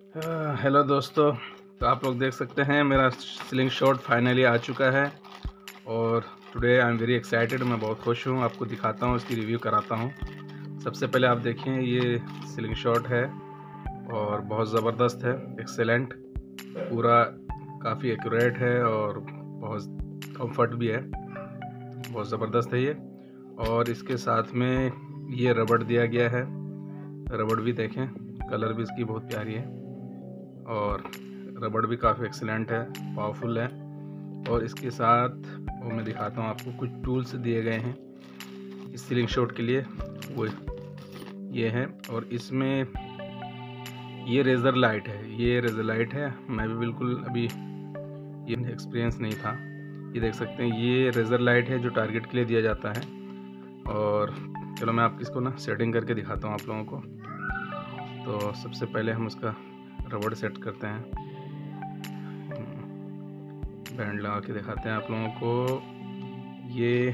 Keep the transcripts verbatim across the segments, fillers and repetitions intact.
अ, hello दोस्तों। तो आप लोग देख सकते हैं मेरा स्लिंग शॉट फाइनली आ चुका है और today I am very excited. मैं बहुत खुश हूँ। आपको दिखाता हूँ, इसकी रिव्यू कराता हूँ। सबसे पहले आप देखें, ये स्लिंग शॉट है और बहुत ज़बरदस्त है, एक्सेलेंट, पूरा काफ़ी एक्यूरेट है और बहुत कंफर्ट भी है, बहुत ज़बरदस्त है ये। और इसके साथ में ये रबड़ दिया गया है, रबड़ भी देखें, कलर भी इसकी बहुत प्यारी है और रबड़ भी काफ़ी एक्सीलेंट है, पावरफुल है। और इसके साथ वो मैं दिखाता हूँ आपको, कुछ टूल्स दिए गए हैं इस स्लिंग शॉट के लिए, वो ये है। और इसमें ये रेज़र लाइट है, ये रेज़र लाइट है। मैं भी बिल्कुल अभी ये एक्सपीरियंस नहीं था। ये देख सकते हैं, ये रेज़र लाइट है जो टारगेट के लिए दिया जाता है। और चलो मैं आपको इसको ना सेटिंग करके दिखाता हूँ आप लोगों को। तो सबसे पहले हम उसका रबड़ सेट करते हैं, बैंड लगा के दिखाते हैं आप लोगों को। ये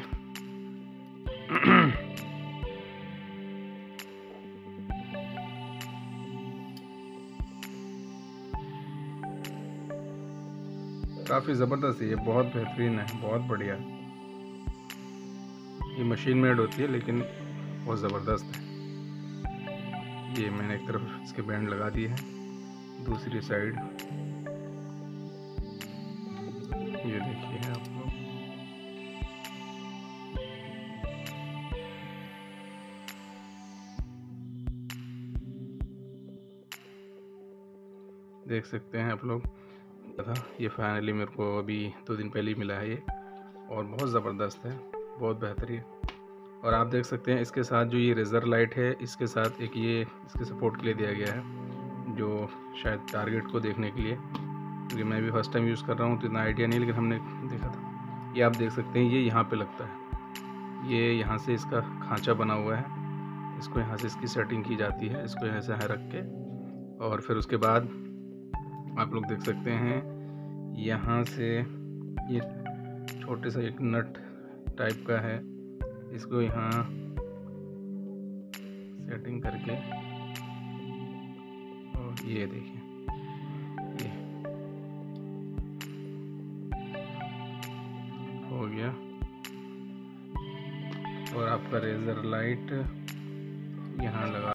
काफ़ी ज़बरदस्त है, ये बहुत बेहतरीन है, बहुत बढ़िया। ये मशीन मेड होती है लेकिन बहुत ज़बरदस्त है। ये मैंने एक तरफ इसके बैंड लगा दिए हैं, दूसरी साइड ये देखिए आप लोग, देख सकते हैं आप लोग। था ये फाइनली मेरे को अभी दो दिन पहले ही मिला है ये, और बहुत ज़बरदस्त है, बहुत बेहतरीन। और आप देख सकते हैं इसके साथ जो ये रेज़र लाइट है, इसके साथ एक ये इसके सपोर्ट के लिए दिया गया है, जो शायद टारगेट को देखने के लिए, क्योंकि मैं भी फर्स्ट टाइम यूज़ कर रहा हूँ तो इतना आइडिया नहीं, लेकिन हमने देखा था। ये आप देख सकते हैं, ये यहाँ पे लगता है, ये यहाँ से इसका खांचा बना हुआ है, इसको यहाँ से इसकी सेटिंग की जाती है, इसको यहाँ से यहाँ रख के। और फिर उसके बाद आप लोग देख सकते हैं, यहाँ से ये छोटे सा एक नट टाइप का है, इसको यहाँ सेटिंग करके, और ये देखिए ये हो गया। और आपका रेज़र लाइट यहाँ लगा